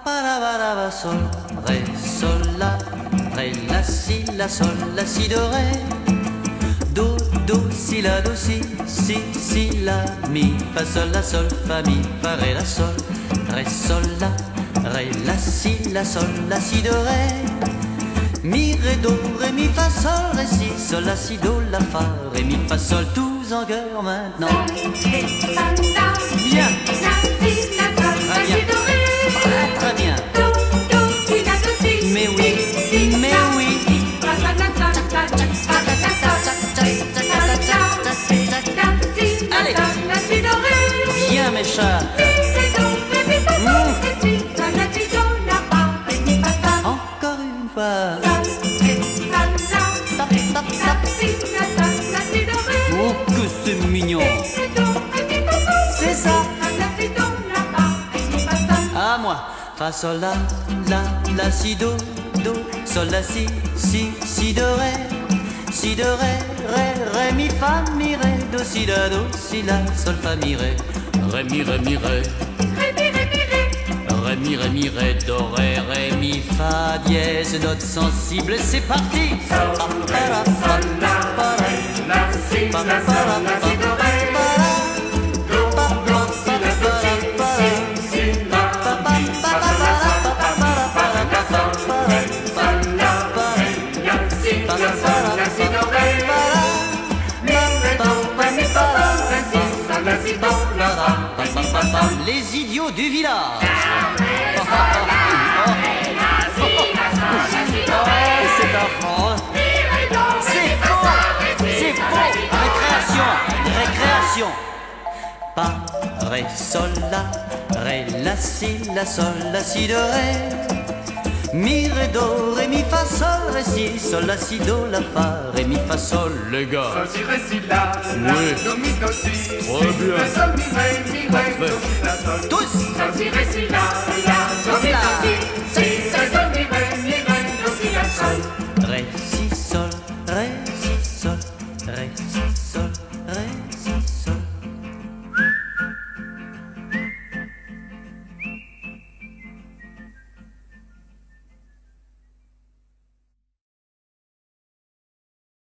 pa la ba la ba sol, ré sol la, ré la si la sol la si do ré, do do si la do si la mi fa sol fa mi fa ré la sol la si do ré, mi ré do ré mi fa sol la si do la fa ré mi fa sol, tous en chœur maintenant. Bien. Très bien. Mais oui, mais oui. Allez. Bien mes chats. Encore une fois. Oh que c'est mignon. C'est ça. À moi. Fa sol la si do sol la si do ré mi fa mi ré do si la sol fa mi ré mi ré mi ré do ré mi fa dièse note sensible, c'est parti. Les idiots du village. C'est affreux. C'est faux. Récréation. Pa, ré, sol, la si do ré. Mi, ré, do, ré, mi, fa, sol, la, si, do, la, fa, ré, mi, fa, sol, les gars. Sol, si, ré, si, la, oui. Do, mi, do, si, très bien. Ré, sol, mi, ré, do, si, la, sol. Tous. Sol, si, ré, si, la,